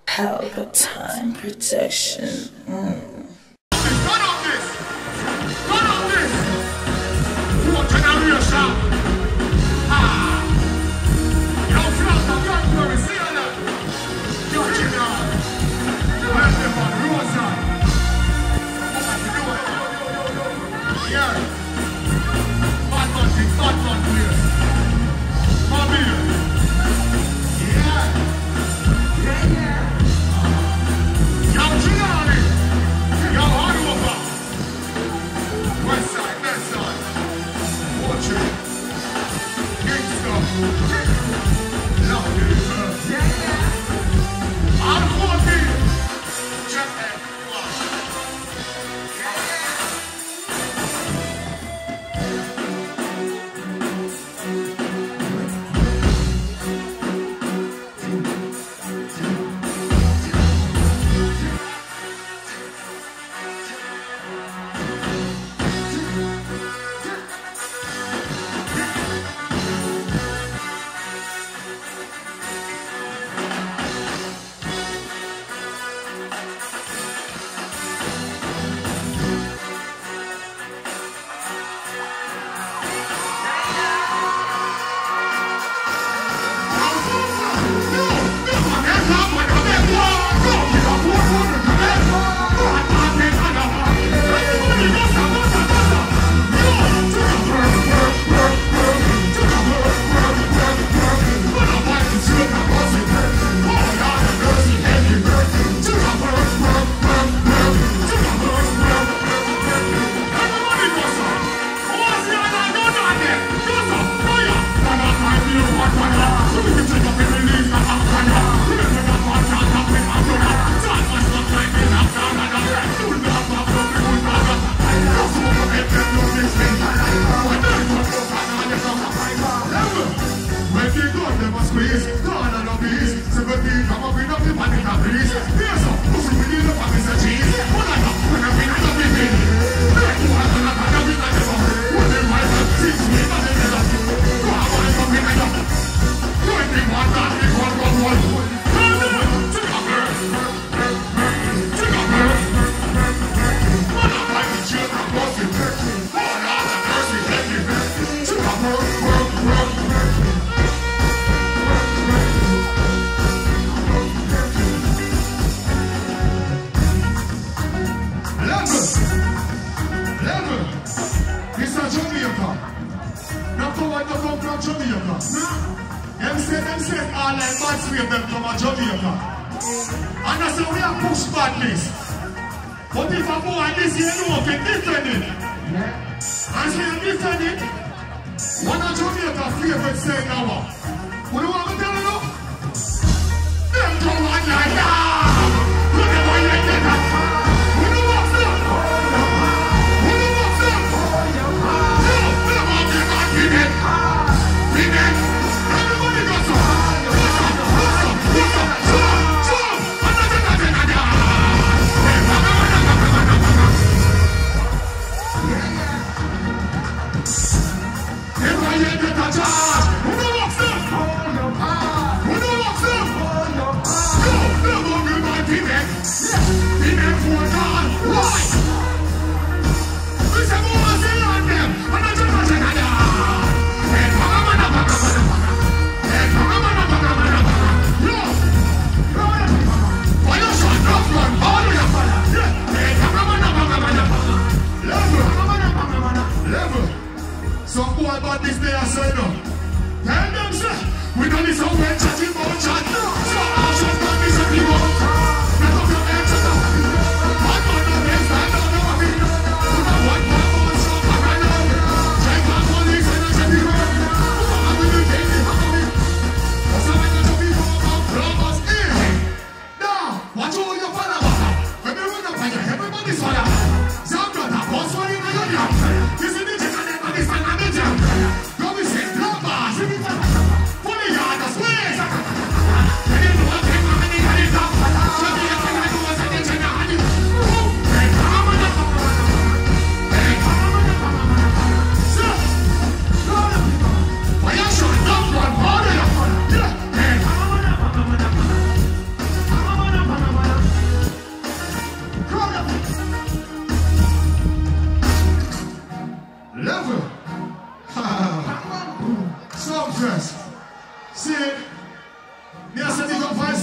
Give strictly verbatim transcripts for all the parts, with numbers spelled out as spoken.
Pelpa time protection. Mm. Run on this! Run on this! What generation? Ah! Yo, flat the Blackberry, see that? Yo, general! Let them on Rosa! Yeah! Bad man, big bad man, please! Come here! Yeah! Yeah, yeah! Yo, general! Yo, all over! West side, left side! Watch it! Gangsta! Love it! Yeah, yeah! I'm forty! Check that! Hold your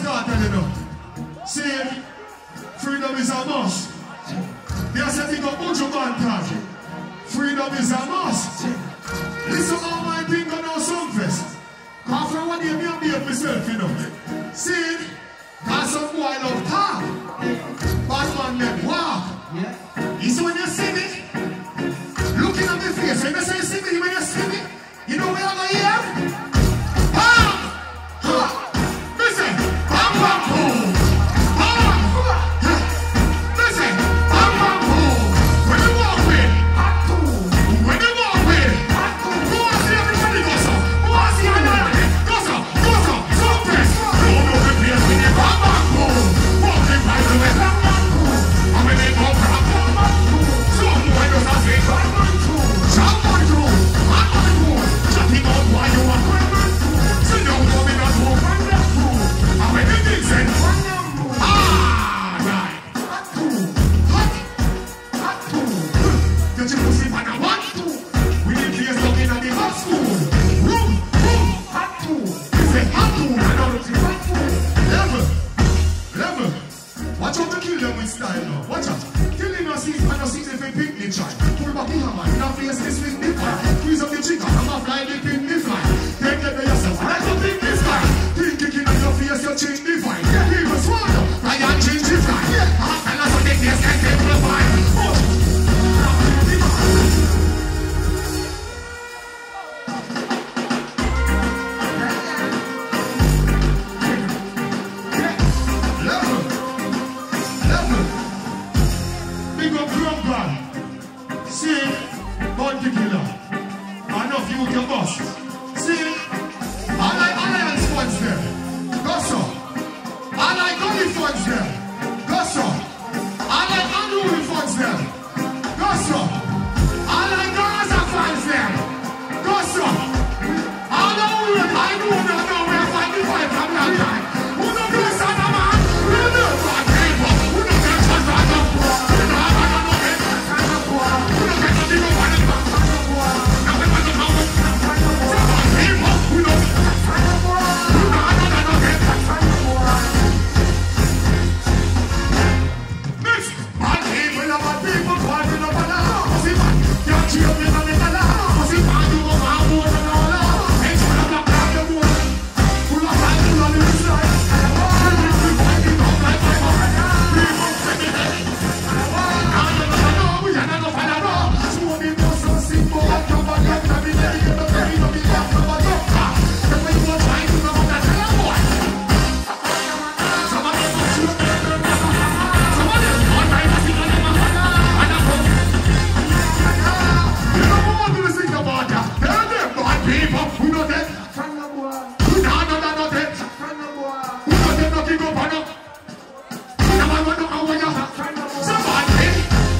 start telling you. See, freedom is a must. They are setting up Ujo Bantan. Freedom is a must. Listen how my thing on our Sumfest. Cause from one day me and behave myself, you know. See, cause some boy love talk. Bad man make walk. It's when you see me, looking at my face, when you say you see me, when you see me, you know where I'm going here? Bam! Listen, bam bam boom! Bam! Listen, bam bam boom! When you walk with, when you walk with, go and see everybody go so, go and see everybody, go so, go so, so press. Don't know the place when you bam bam boom! Walking by the way, bam bam boom! And when they go bam bam boom! Some boy does not say bam bam boom! Jump on through, bam bam boom! Chatting out while you are bam bam boom! So don't go in that boom, bam bam boom! And when you think say, ah, right! Hot two, hot, hot two. Get your pussy man a one two. We need to get stuck in the hot school. Room, room, hot two. It's a hot two. I know it's a hot two. Level, level. Watch out to kill them with style now. Watch out. Killing us is and us is if a picnic try. Pull back the hammer. In a face this with the fire. Squeeze up the trigger. I'm a fly the pin the fly. Take it to yourself. Let up in the sky. Think kicking on your face you change the vibe. People swallow. I am change the fly. Half and so take this and take the vibe. Level, level. Big up drum band. See, bounty killer. Enough you can bust. See, I like alliance funds there. Go so. I like only funds there. Go so. I like unruly funds there. Go so. I like Gaza funds there. Go so. I know we I know we don't know where find the fight from that time. Who don't do this on a man? We don't do bad people. Who don't get fun from the poor? We don't have a no get fun from the poor. We don't get nothing to find from the poor. Now we want to know what bad people. We don't get fun from the poor. We don't have a no get fun from the poor. Mix bad people and bad people partying up on the house. See man, you're cheering on the color. See man, you go man more than all that. Hey, shut up, grab the board. Full of time, full of this life. We fight it up like my mother. People say me hey. Now you don't know, we are not gonna find a row. So we must so simple, but come back and come in there. You don't care, you don't be left from a doctor. And when you are trying to know that tell a boy. Somebody must shoot them. Somebody must try to see them. And I go. You don't want to think about that. They're them bad people. Who know them? Who don't know that not them? Who know them not give up on them? Who never want to know how you are? Somebody.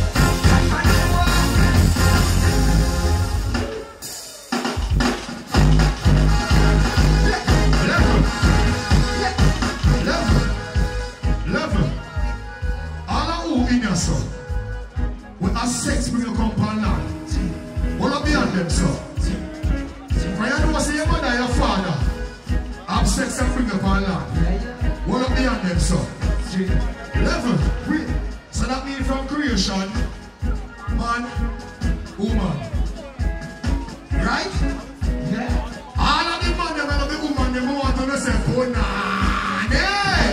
Level. Level. Level. All of who in your son? We have sex when you come on land. All of beyond them, so. When you know say your mother and your father have sex and bring up on land. All of beyond them, so. Level. So that means from creation, man, woman. Right? All of the man, them and of the woman, them want to say, oh, nah, nah.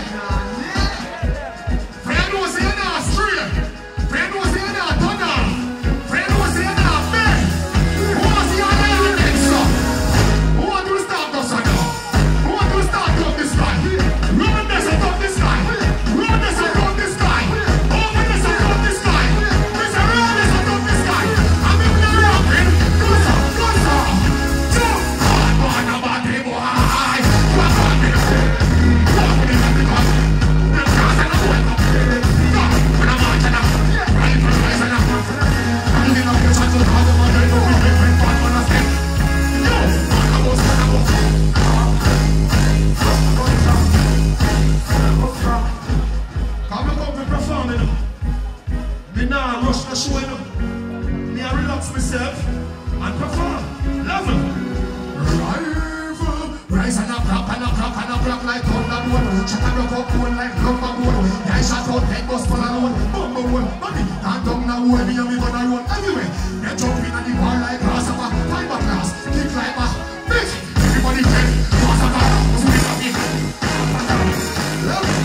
Friend who say you're not straight. Friend who say you're not done now. Friend who say you're not bad. Who wants to see your name on them, so? Who want to start us on now? Who want to start up this guy? Run this and up this guy. Run this and up this guy. Open this and up this guy. This and run this and up this guy. I'm in the rocking. Go so, go so. Jump. Bad man, a bad people. Hi. Bad man, me. Walk with it, because the cars and the boy. Go. When I'm on to them. Right from the and up. I'm in the kitchen to call them on the door. We make it fun when I step. Yo. Man, I was, man, I was. Come and come and perform, you know. Me nah rush the show, you know. Me I relax myself and perform. Level. Rival. Rise and a crack and a crack and a crack like thunder. Shut up, rock up, one like lumber bone. I shot out, head bust for a load. Bumble one, money, and down now, where me and me gonna run anyway. They jump in at the bar like grasshopper, fiberglass, kick like a bitch. Everybody dead, grasshopper, was with a bit. Level,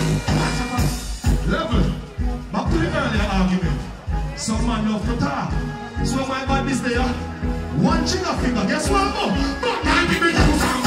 level. Back to the earlier argument. Some man love to talk. So my bad is there. One trigger finger, guess what? Oh, but I give it to some.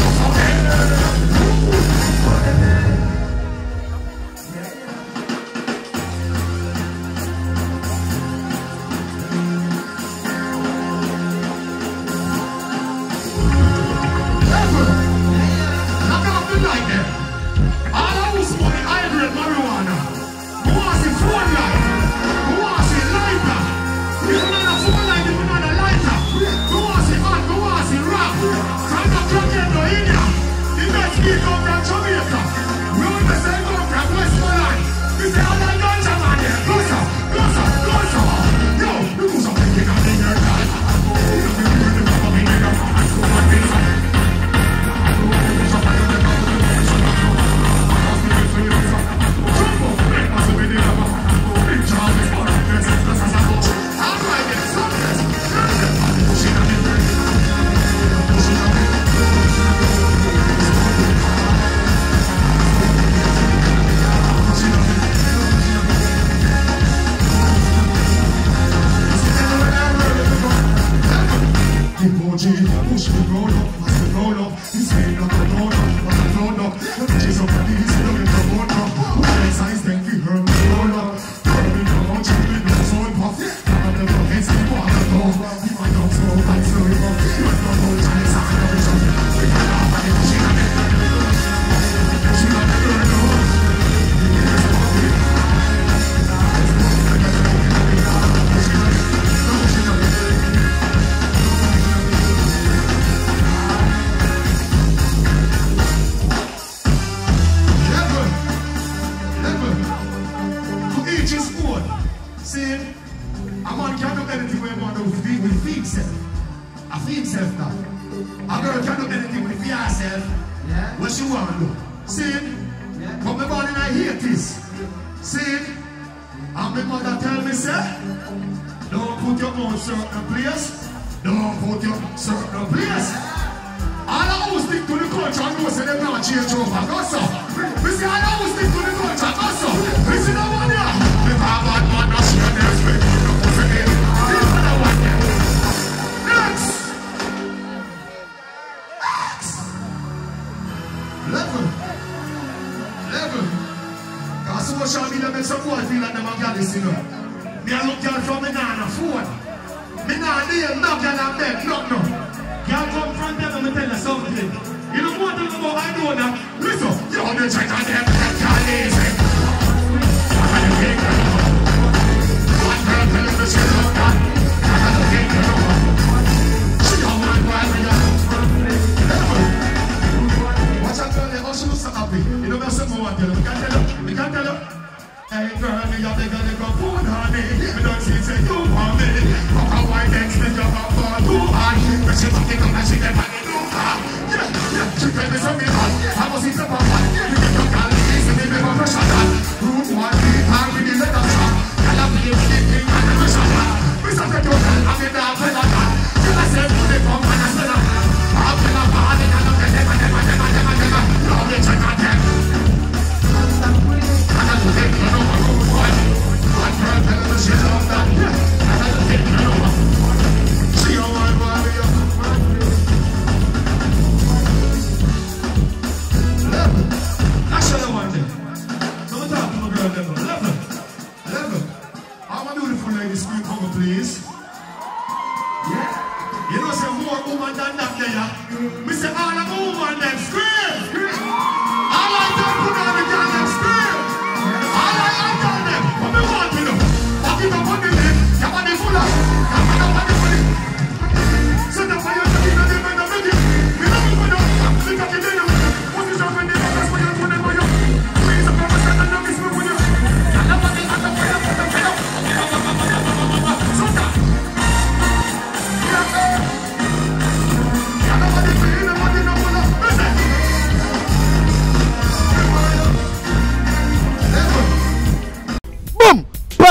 That's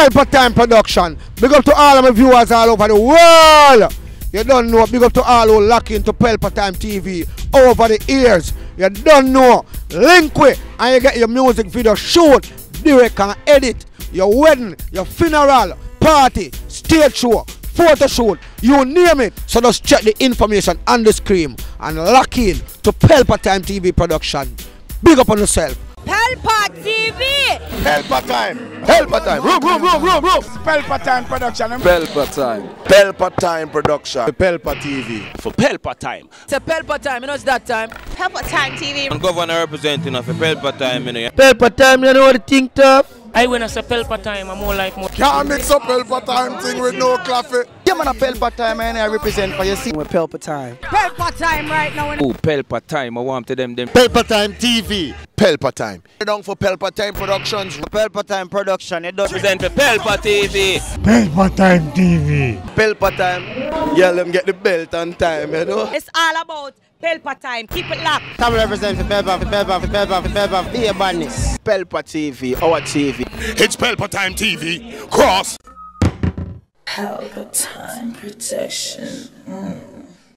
Pelpa Time Production. Big up to all of my viewers all over the world. You don't know. Big up to all who lock into Pelpa Time T V over the years. You don't know. Link with and you get your music video shoot, direct and edit. Your wedding, your funeral, party, stage show, photo shoot, you name it. So just check the information on the screen and lock in to Pelpa Time T V Production. Big up on yourself. Pelpa T V! Pelpa Time! Pelpa Time! Room, room, room, room, room! Pelpa Time Production. Pelpa Time. Pelpa Time Production. Pelpa T V. For Pelpa Time. It's a Pelpa Time, you know it's that time. Pelpa Time T V. I'm governor representing of Pelpa Time, you know. Pelpa Time, you know what the thing tough? I when I say Pelpa Time, I'm more like more. Can't mix up Pelpa Time thing with no coffee. Yeah, man, a Pelpa Time, and I represent for you. See, with Pelpa Time. Pelpa Time right now. Oh, Pelpa Time, I want to them them. Pelpa Time T V. Pelpa Time. Down for Pelpa Time Productions. Pelpa Time Production. It does Represent for Pelpa T V. Pelpa Time T V. Pelpa Time. Yeah, let them get the belt on time, you know. It's all about Pelpa Time. Keep it locked. Come represent for Pelpa, for Pelpa, for Pelpa, for Pelpa. Be a badness. Pelpa T V, our T V. It's Pelpa Time T V. Cross. Pelpa Time Protection. Mm.